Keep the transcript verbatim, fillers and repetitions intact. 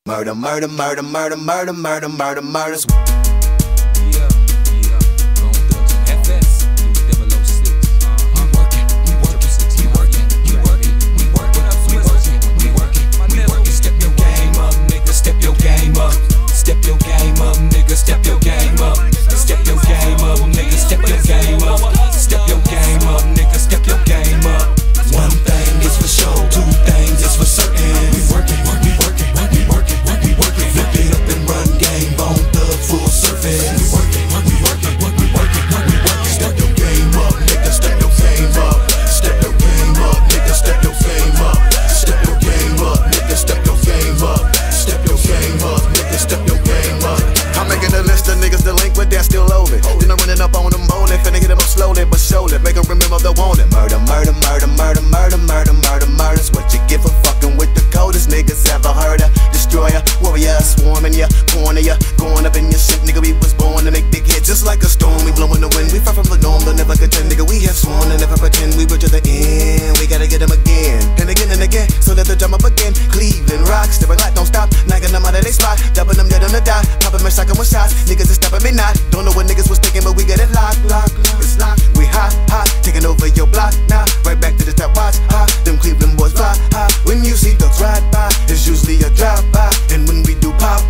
Murder, murder, murder, murder, murder, murder, murder, murders. Yeah, yeah. Bone Thugs and F S, double oh six. We workin', we workin', we workin', we workin', we workin', we workin', we workin', we workin'. Step your game up, nigga. Step your game up. Step your game up, nigga. Step your game up. Step your game up, nigga. Step your game up. Step your game up, nigga. Step your game up. One thing is for sure, two things is for certain. We workin', we workin', we workin', we workin'. Flip it up and run game, Bone Thug full service. We workin', we workin', we workin', we workin'. Step your game up, nigga. Step your game up. Step your game up, nigga. Step your game up. Step your game up, nigga. Step your game up. Step your game up, nigga. Step your game up. I'm making a list of niggas delinquent that's still over. Then I'm running up on them bowling, finna hit them up slowly but surely. Make them remember the wanted. Murder, murder, murder, murder, murder, murder, murder, murders. What you get for fucking with the coldest niggas ever heard of? Destroyer, warrior, swarming ya, corner ya, going up in your shit, nigga. We was born to make big hits, just like a storm. We blowing the wind, we far from the norm, they'll never contend, nigga. We have sworn to never pretend we were to the end. We gotta get them again, and again and again, so let the drum up again. Cleveland rocks, never like, don't stop, knocking them out of they spot, dubbing them dead on the dot, popping my shotgun with shots. Niggas is stopping me not, don't know what niggas was thinking, but we got it locked, locked, it's locked. We hot, hot, taking over your block now, right back to the top, watch, hot. Them Cleveland boys fly high. When you see thugs ride by, it's usually a drive by, and when we do pop